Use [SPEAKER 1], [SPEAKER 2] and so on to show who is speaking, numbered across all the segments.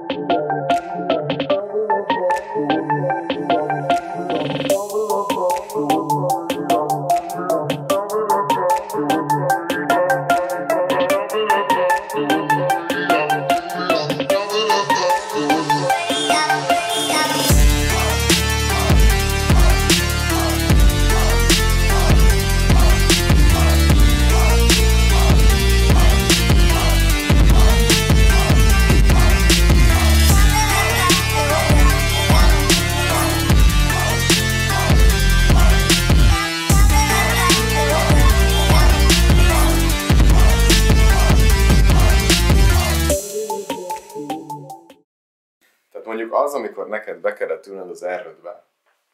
[SPEAKER 1] Mondjuk az, amikor neked be kellett ülned az erődbe,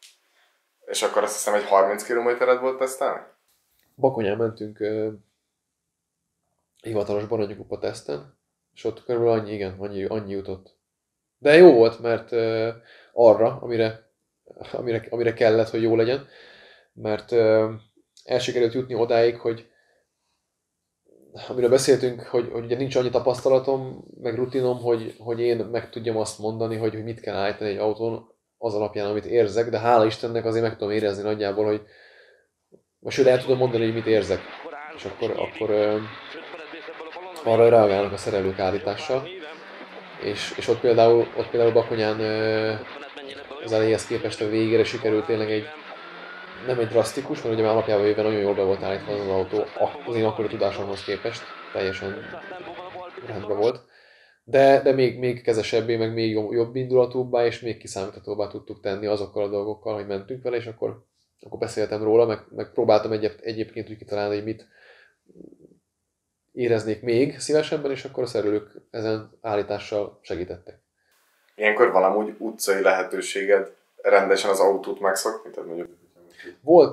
[SPEAKER 1] és akkor azt hiszem, egy 30 kilométered volt tesztelni?
[SPEAKER 2] Bakonyán mentünk hivatalos Baranykupa teszten, és ott körülbelül annyi, igen, annyi jutott. De jó volt, mert arra, amire kellett, hogy jó legyen, mert el sikerült jutni odáig, hogy amiről beszéltünk, hogy ugye nincs annyi tapasztalatom, meg rutinom, hogy én meg tudjam azt mondani, hogy mit kell állítani egy autón az alapján, amit érzek, de hála Istennek azért meg tudom érezni nagyjából, hogy most el tudom mondani, hogy mit érzek. És akkor arra reagálnak a szerelők állítással. És ott például Bakonyán az elejéhez képest a végére sikerült tényleg nem egy drasztikus, mert ugye már alapjában véve nagyon jól be volt állítva az autó, az én akkori tudásomhoz képest teljesen rendben volt. De még kezesebbé, meg még jobb indulatúbbá, és még kiszámíthatóbbá tudtuk tenni azokkal a dolgokkal, hogy mentünk vele, és akkor beszéltem róla, meg próbáltam egyébként úgy kitalálni, hogy mit éreznék még szívesebben, és akkor a szerelők ezen állítással segítettek.
[SPEAKER 1] Ilyenkor valamúgy utcai lehetőséged rendesen az autót megszokni? Tehát mondjuk...
[SPEAKER 2] Volt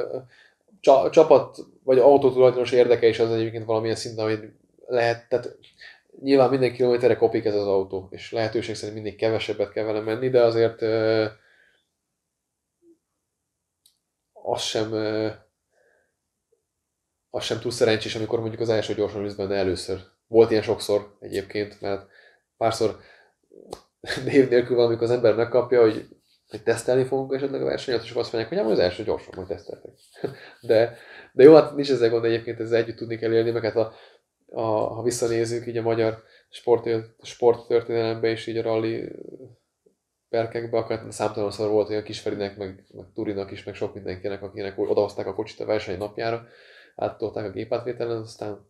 [SPEAKER 2] csapat, vagy autótulajdonos érdeke is az egyébként valamilyen szinten, hogy lehet, tehát nyilván minden kilométerre kopik ez az autó, és lehetőség szerint mindig kevesebbet kell vele menni, de azért az sem túl szerencsés, amikor mondjuk az első gyorsan ülsz benne először. Volt ilyen sokszor egyébként, mert párszor név nélkül valamikor az ember megkapja, hogy tesztelni fogunk esetleg a versenyt, és azt mondják, hogy az első gyorsan majd teszteltek. De jó, hát nincs ezzel gond, egyébként ezzel együtt tudni kell élni, meg hát ha visszanézzük így a magyar sporttörténelembe és így a rally perkekbe, akkor számtalanszor volt olyan Kisferinek, meg Turinak is, meg sok mindenkinek, akinek odahozták a kocsit a verseny napjára, áttolták a gépátvételen, aztán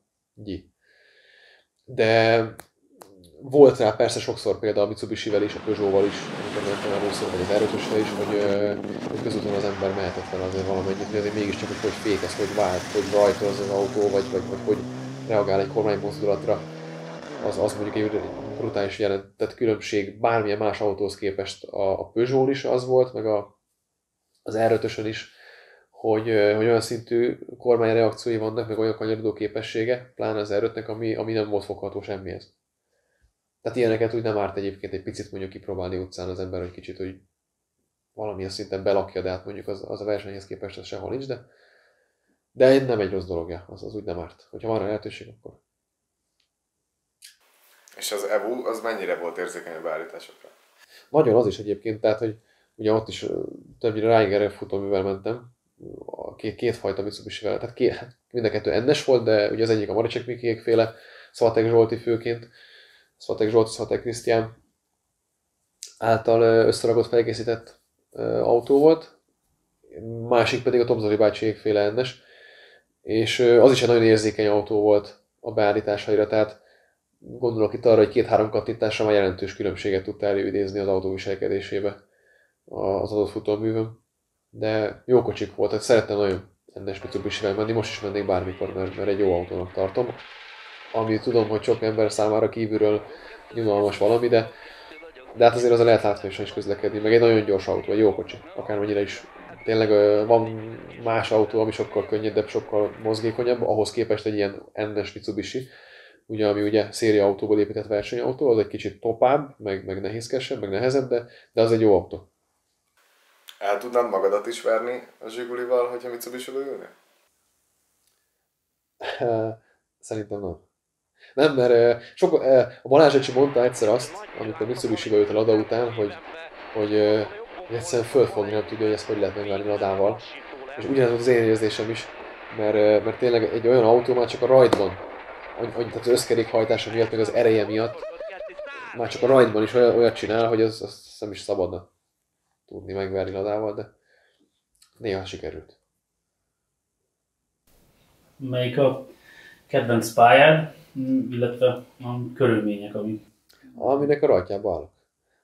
[SPEAKER 2] De volt rá persze sokszor például a Mitsubishi-vel is, a Peugeot-val is, amikor mentem először, vagy az R5-össel is, hogy közúton az ember mehetett fel azért valamennyit, hogy azért mégiscsak, hogy fékez, hogy vált, hogy rajta az autó, vagy hogy reagál egy kormánymozdulatra, az mondjuk egy brutális jelentett különbség bármilyen más autóhoz képest. A Peugeot is az volt, meg az R5-ösön is, hogy olyan szintű kormányreakciói vannak, meg olyan kanyarodó képessége, pláne az R5-nek, ami nem volt fogható semmihez. Tehát ilyeneket úgy nem árt egyébként egy picit mondjuk kipróbálni utcán az ember, hogy kicsit, hogy valamilyen szinten belakja, de hát mondjuk az a versenyhez képest az sehol nincs, de nem egy rossz dologja, az úgy nem árt. Hogyha van rá lehetőség, akkor.
[SPEAKER 1] És az EVU, az mennyire volt érzékeny a beállításokra?
[SPEAKER 2] Nagyon az is egyébként, tehát hogy ugye ott is többnyire Reiger futóművel mentem, kétfajta Mitsubishi-vel, tehát mind a kettő NS volt, de ugye az egyik a Maricek Mikiék féle, Svatek Zsolti főként, Svatek Zsolti, Svatek Krisztián által összeragott, felkészített autó volt, másik pedig a Tomzoli bácsiék féle NS, és az is egy nagyon érzékeny autó volt a beállításaira, tehát gondolok itt arra, hogy 2-3 kattintásra már jelentős különbséget tudta előidézni az autó viselkedésébe az adott futóművön. De jó kocsik voltak, szerettem nagyon NS Mitsubishi-vel menni, most is mennék bármikor, mert egy jó autónak tartom. Ami tudom, hogy sok ember számára kívülről nyugalmas valami, de hát azért az a lehet látványosan is közlekedni, meg egy nagyon gyors autó, egy jó kocsi, akármennyire is. Tényleg van más autó, ami sokkal könnyedebb, sokkal mozgékonyabb, ahhoz képest egy ilyen NS Mitsubishi, ugye, ami ugye szériaautóból épített versenyautó, az egy kicsit topább, meg nehézkesebb, meg nehezebb, de az egy jó autó.
[SPEAKER 1] El tudnád magadat is verni a Zsigulival, hogyha Mitsubishi-ből ülnél?
[SPEAKER 2] Szerintem nem. Nem, mert a Balázs Öcsi mondta egyszer azt, amikor Mitsubishi-ba jött a Lada után, hogy egyszerűen fölfogni nem tudja, hogy ezt hogy lehet megvárni Ladával. És ugyanez volt az én érzésem is, mert tényleg egy olyan autó már csak a rajtban, tehát az összkerékhajtása miatt, meg az ereje miatt, már csak a rajtban is olyat csinál, hogy az nem is szabadna tudni megverni Ladával, de néha sikerült.
[SPEAKER 3] Melyik a kedvenc pályád, illetve a körülmények, amik...
[SPEAKER 2] Aminek a rajtjába állok.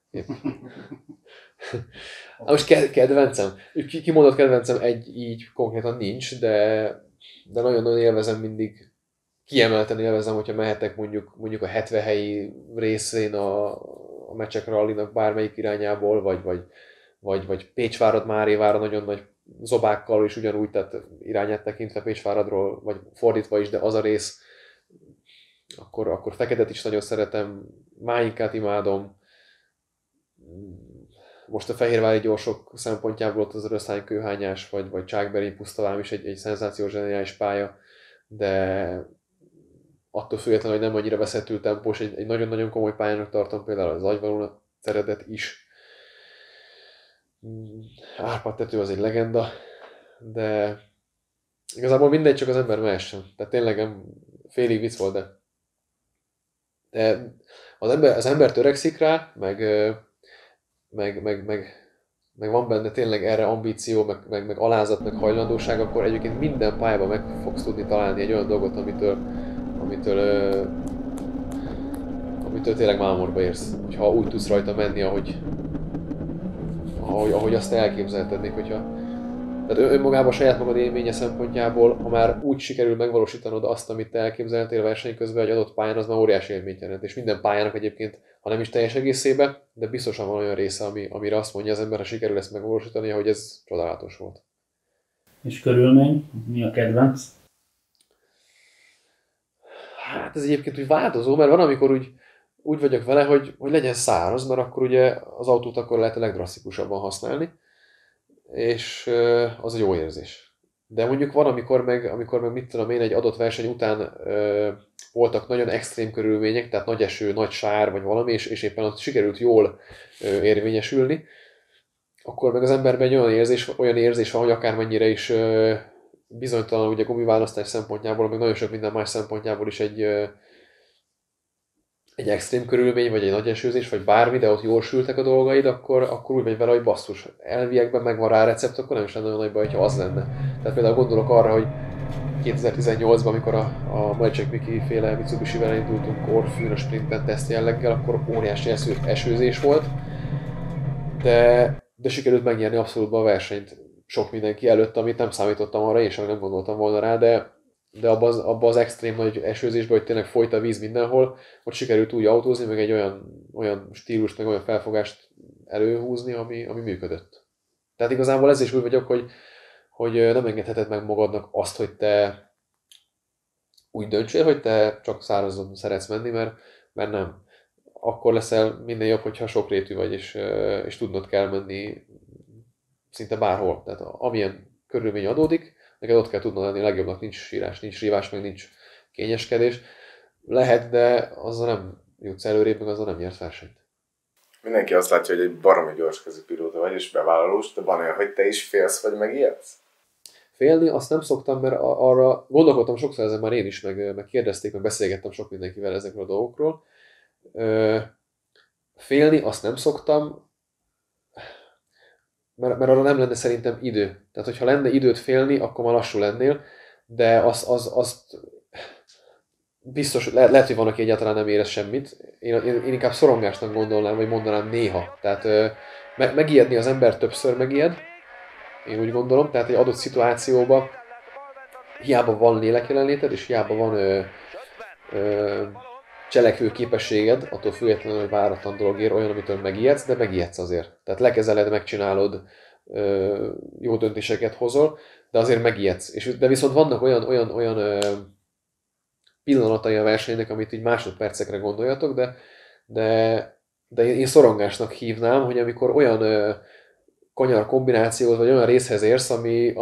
[SPEAKER 2] Most kedvencem? Kimondott kedvencem így konkrétan nincs, de nagyon-nagyon élvezem mindig, kiemelten élvezem, hogyha mehetek mondjuk a 70 helyi részén a Mecsek Rallynak bármelyik irányából, vagy Pécsvárad-Márévára nagyon nagy zobákkal is ugyanúgy, tehát irányát tekintve Pécsváradról, vagy fordítva is, de az a rész, akkor Feketet is nagyon szeretem, Máinkát imádom, most a fehérvári gyorsok szempontjából ott az Röszhány kőhányás, vagy Csákberény pusztavám is egy szenzációs zseniális pálya, de attól függetlenül, hogy nem annyira veszettül tempós, egy nagyon-nagyon komoly pályának tartom például az Agyvalóna Ceredet is. Árpád-tető az egy legenda, de igazából mindegy, csak az ember mehessen. Tehát tényleg félig vicc volt, de az ember törekszik rá, meg van benne tényleg erre ambíció, meg alázat, meg hajlandóság, akkor egyébként minden pályában meg fogsz tudni találni egy olyan dolgot, amitől tényleg mámorba érsz. Ha úgy tudsz rajta menni, ahogy azt elképzelted, még hogyha... Tehát önmagában saját magad élménye szempontjából, ha már úgy sikerül megvalósítanod azt, amit te elképzeltél verseny közben egy adott pályán, az már óriási élményt jelent. És minden pályának egyébként, ha nem is teljes egészébe, de biztosan van olyan része, amire azt mondja az ember, ha sikerül ezt megvalósítani, hogy ez csodálatos volt.
[SPEAKER 3] És körülmény? Mi a kedvenc?
[SPEAKER 2] Hát ez egyébként úgy változó, mert van, amikor úgy vagyok vele, hogy legyen száraz, mert akkor ugye az autót akkor lehet a legdrasztikusabban használni, és az egy jó érzés. De mondjuk van, amikor meg mit tudom én, egy adott verseny után voltak nagyon extrém körülmények, tehát nagy eső, nagy sár, vagy valami, és éppen ott sikerült jól érvényesülni, akkor meg az emberben egy olyan érzés van, hogy akármennyire is bizonytalan ugye gumiválasztás szempontjából, meg nagyon sok minden más szempontjából is egy extrém körülmény, vagy egy nagy esőzés, vagy bármi, de ott jól sültek a dolgaid, akkor úgy megy vele, hogy basszus, elviekben megvan rá a recept, akkor nem is lenne olyan nagy baj, ha az lenne. Tehát például gondolok arra, hogy 2018-ban, amikor a Majcsek Miki féle Mitsubishi-vel indultunk Korfűn a sprinten teszt jelleggel, akkor óriási esőzés volt, de sikerült megnyerni abszolút a versenyt sok mindenki előtt, amit nem számítottam arra, én sem nem gondoltam volna rá, de abba az extrém nagy esőzésben, hogy tényleg folyt a víz mindenhol, ott sikerült úgy autózni, meg egy olyan stílust, meg olyan felfogást előhúzni, ami működött. Tehát igazából ez is úgy vagyok, hogy nem engedheted meg magadnak azt, hogy te úgy döntsél, hogy te csak szárazon szeretsz menni, mert nem. Akkor leszel minden jobb, hogyha sokrétű vagy, és tudnod kell menni szinte bárhol. Tehát amilyen körülmény adódik, neked ott kell tudnod lenni, a legjobbnak nincs sírás, nincs rívás, meg nincs kényeskedés. Lehet, de azzal nem jutsz előrébb, meg azzal nem nyert versenyt.
[SPEAKER 1] Mindenki azt látja, hogy egy baromi gyorskezű pilóta vagy, és bevállalós, de van olyan, hogy te is félsz, vagy megijedsz?
[SPEAKER 2] Félni azt nem szoktam, mert arra gondolkodtam sokszor ezen már én is, meg kérdezték, meg beszélgettem sok mindenkivel ezekről a dolgokról. Félni azt nem szoktam, mert arra nem lenne szerintem idő. Tehát, hogyha lenne időt félni, akkor már lassú lennél, de azt biztos, lehet, hogy van, aki egyáltalán nem érez semmit. Én inkább szorongásnak gondolnám, vagy mondanám néha. Tehát megijedni az ember többször megijed, én úgy gondolom, tehát egy adott szituációban hiába van lélekjelenléted, és hiába van cselekvő képességed, attól függetlenül, hogy váratlan dolog ér, olyan, amitől megijedsz, de megijedsz azért. Tehát lekezeled, megcsinálod, jó döntéseket hozol, de azért megijedsz. De viszont vannak olyan pillanatai a versenynek, amit így másodpercekre gondoljatok, de én szorongásnak hívnám, hogy amikor olyan kanyar kombinációhoz, vagy olyan részhez érsz,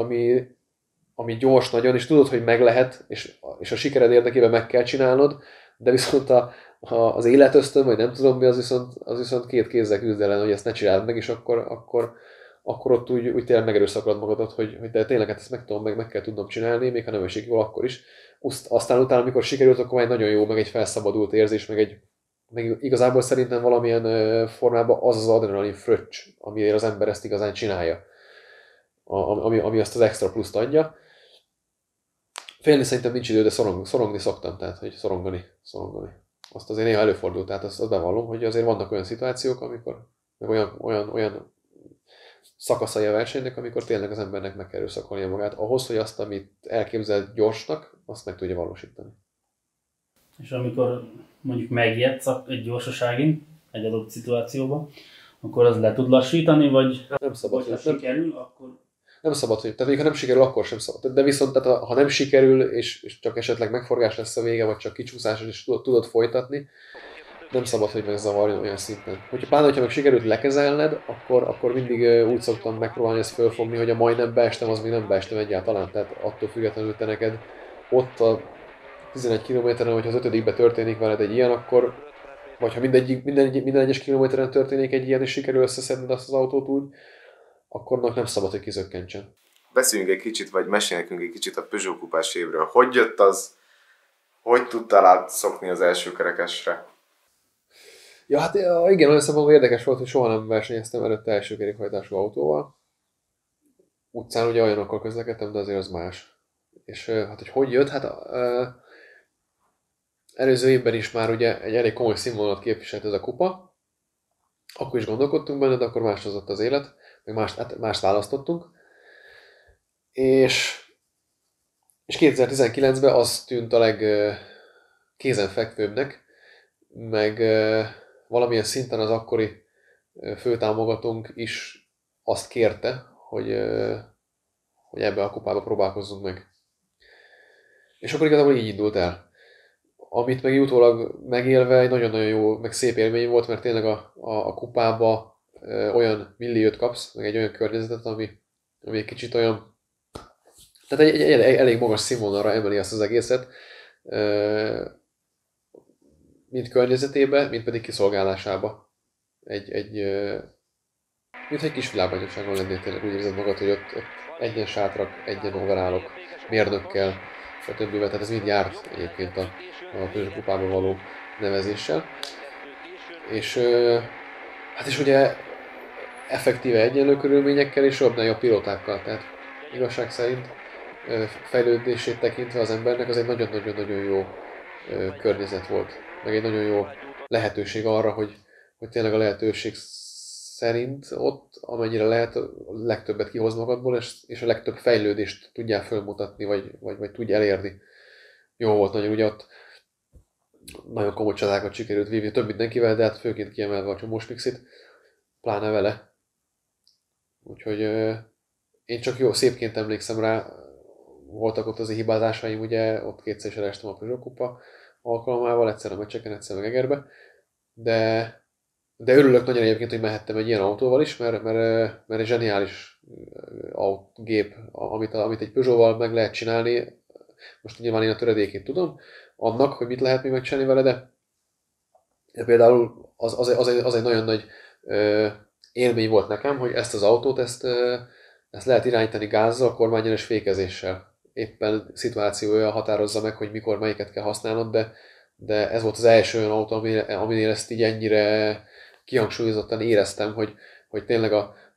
[SPEAKER 2] ami gyors nagyon, és tudod, hogy meg lehet, és a sikered érdekében meg kell csinálnod, de viszont az életösztön, vagy nem tudom mi, az viszont két kézzel küzd ellen, hogy ezt ne csináld meg, és akkor ott úgy tényleg megerőszakolod magadat, hogy de tényleg hát ezt meg kell tudnom csinálni, még ha nem esik jól, akkor is. Aztán utána, amikor sikerült, akkor már egy nagyon jó, meg egy felszabadult érzés, meg igazából szerintem valamilyen formában az adrenalin fröccs, amiért az ember ezt igazán csinálja, ami azt az extra pluszt adja. Félni szerintem nincs idő, de szorongni szoktam, tehát hogy szorongani. Azt azért néha előfordult, tehát azt bevallom, hogy azért vannak olyan szituációk, amikor meg olyan szakaszai a versenynek, amikor tényleg az embernek meg kell erőszakolnia magát ahhoz, hogy azt, amit elképzelt gyorsnak, azt meg tudja valósítani.
[SPEAKER 3] És amikor mondjuk megijedsz egy gyorsaságin, egy adott szituációban, akkor az le tud lassítani, vagy
[SPEAKER 2] nem szabad,
[SPEAKER 3] ha sikerül, akkor...
[SPEAKER 2] Nem szabad, hogy, tehát ha nem sikerül, akkor sem szabad. De viszont tehát, ha nem sikerül, és csak esetleg megforgás lesz a vége, vagy csak kicsúszás, és tudod folytatni, nem szabad, hogy megzavarjon olyan szinten. Hogyha meg sikerült lekezelned, akkor mindig úgy szoktam megpróbálni ezt fölfogni, hogy a majdnem beestem, az még nem beestem egyáltalán. Tehát attól függetlenül te neked ott a 11 kilométeren, vagy az 5-be történik veled egy ilyen, akkor vagy ha minden egyes kilométeren történik egy ilyen, és sikerül összeszedned azt az autót úgy, akkor nem szabad, hogy kizökkentsen.
[SPEAKER 1] Beszéljünk egy kicsit, vagy mesél nekünk egy kicsit a Peugeot kupás évről. Hogy jött az? Hogy tudtál átszokni az első kerekesre?
[SPEAKER 2] Ja, hát igen, olyan szempontból érdekes volt, hogy soha nem versenyeztem előtte első kerékhajtású autóval. Utcán ugye olyanokkal közlekedtem, de azért az más. És hát hogy jött? Hát előző évben is már ugye egy elég komoly színvonalat képviselt ez a kupa. Akkor is gondolkodtunk benne, de akkor más hozott az élet, meg mást választottunk. És 2019-ben az tűnt a legkézenfekvőbbnek, meg valamilyen szinten az akkori főtámogatónk is azt kérte, hogy ebbe a kupába próbálkozzunk meg. És akkor igazából így indult el. Amit meg utólag megélve egy nagyon-nagyon jó, meg szép élmény volt, mert tényleg a kupába olyan milliót kapsz, meg egy olyan környezetet, ami egy kicsit olyan, tehát egy elég magas színvonalra emeli azt az egészet, mind környezetébe, mind pedig kiszolgálásába. Mint egy kis világbajnokságon lennél, tényleg úgy érzed magad, hogy ott egyen sátrak, egyen overallok, mérnökkel, stb. Tehát ez mind járt egyébként a Peugeot kupában való nevezéssel. És ugye effektíve egyenlő körülményekkel és jobbnál jobb pilótákkal. Tehát igazság szerint fejlődését tekintve az embernek az egy nagyon-nagyon jó környezet volt. Meg egy nagyon jó lehetőség arra, hogy tényleg a lehetőség szerint ott, amennyire lehet, a legtöbbet kihoz magadból, és a legtöbb fejlődést tudjál fölmutatni, vagy tudj elérni. Jó volt nagyon, ugye ott nagyon komoly csatákat sikerült vívni, több mindenkivel, de hát főként kiemelve a Csomós Pixit, pláne vele. Úgyhogy én csak szépként emlékszem rá, voltak ott az hibázásaim, ugye, ott kétszer is elestem a Peugeot kupa alkalmával, egyszer a meccseken, egyszer meg Egerbe, de örülök nagyon egyébként, hogy mehettem egy ilyen autóval is, mert egy zseniális gép, amit egy Peugeotval meg lehet csinálni. Most nyilván én a töredékét tudom, annak, hogy mit lehet még megcsinálni vele, de például az egy nagyon nagy élmény volt nekem, hogy ezt az autót, ezt lehet irányítani gázzal, kormányon és fékezéssel. Éppen szituációja határozza meg, hogy mikor melyiket kell használnod, de ez volt az első olyan autó, aminél ezt így ennyire kihangsúlyozottan éreztem, hogy tényleg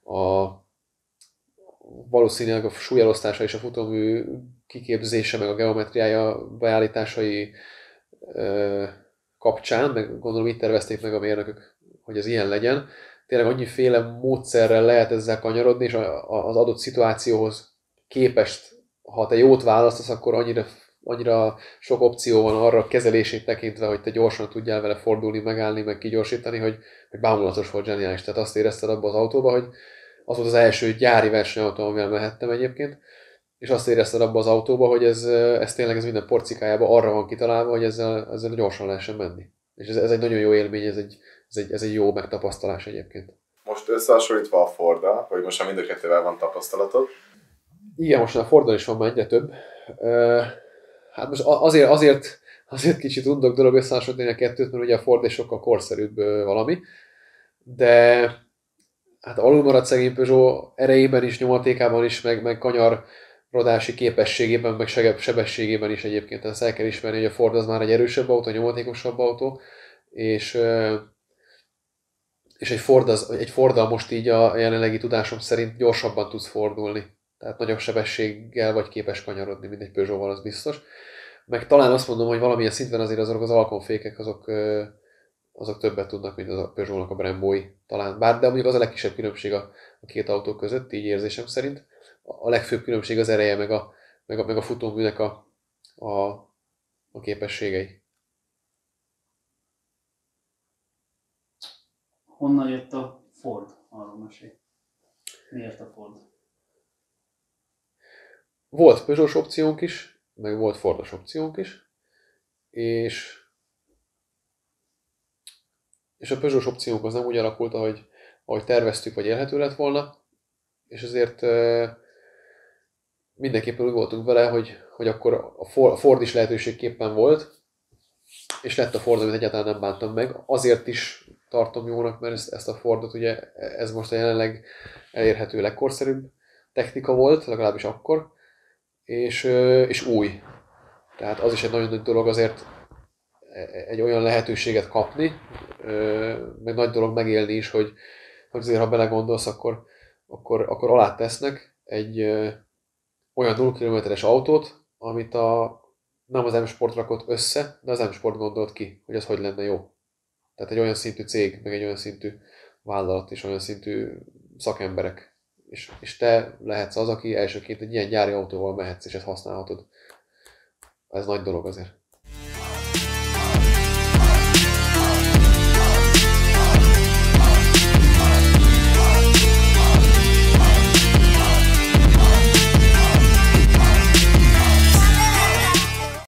[SPEAKER 2] valószínűleg a súlyelosztása és a futómű kiképzése, meg a geometriája beállításai kapcsán, meg gondolom itt tervezték meg a mérnökök, hogy ez ilyen legyen. Tényleg annyiféle módszerrel lehet ezzel kanyarodni, és az adott szituációhoz képest, ha te jót választasz, akkor annyira sok opció van arra a kezelését tekintve, hogy te gyorsan tudjál vele fordulni, megállni, meg kigyorsítani, hogy bámulatos volt, zseniális. Tehát azt érezted abban az autóban, hogy az volt az első gyári versenyautó, amivel mehettem egyébként, és azt érezted abban az autóban, hogy ez tényleg minden porcikájában arra van kitalálva, hogy ezzel gyorsan lehessen menni. És ez egy nagyon jó élmény, ez egy jó megtapasztalás egyébként.
[SPEAKER 1] Most összehasonlítva a Forddal, hogy most már mind a kettővel van tapasztalatod.
[SPEAKER 2] Igen, most a Forddal is van már egyre több. Hát most azért azért kicsit undok dolog összehasonlítani a kettőt, mert ugye a Ford egy sokkal korszerűbb valami, de hát alul maradt szegény Peugeot erejében is, nyomatékában is, meg kanyarodási képességében, meg sebességében is egyébként. Ezt el kell ismerni, hogy a Ford az már egy erősebb autó, nyomatékosabb autó, és egy Forddal most így a jelenlegi tudásom szerint gyorsabban tudsz fordulni. Tehát nagyobb sebességgel vagy képes kanyarodni, mint egy Peugeot-val, az biztos. Meg talán azt mondom, hogy valamilyen szinten azért azok az alkonfékek, azok többet tudnak, mint az a Peugeot-nak a Brembói talán. Bár, de mondjuk az a legkisebb különbség a két autó között, így érzésem szerint. A legfőbb különbség az ereje, meg a futóműnek a képességei.
[SPEAKER 3] Honnan jött a Ford? Arról mesélj. Miért a Ford?
[SPEAKER 2] Volt Peugeot-os opciónk is, meg volt Fordos opciónk is, és a Peugeot-os opciónk az nem úgy alakult, ahogy terveztük, vagy élhető lett volna, és ezért mindenképpen úgy voltunk vele, hogy akkor a Ford is lehetőségképpen volt, és lett a Ford, amit egyáltalán nem bántam meg. Azért is tartom jónak, mert ezt a Fordot ugye, ez most a jelenleg elérhető legkorszerűbb technika volt, legalábbis akkor, és új. Tehát az is egy nagyon nagy dolog azért egy olyan lehetőséget kapni, meg nagy dolog megélni is, hogy azért ha belegondolsz, akkor alá tesznek egy olyan 0 km-es autót, amit nem az M-Sport rakott össze, de az M-Sport gondolt ki, hogy az hogy lenne jó. Tehát egy olyan szintű cég, meg egy olyan szintű vállalat és olyan szintű szakemberek. És te lehetsz az, aki elsőként egy ilyen gyári autóval mehetsz, és ezt használhatod. Ez nagy dolog azért.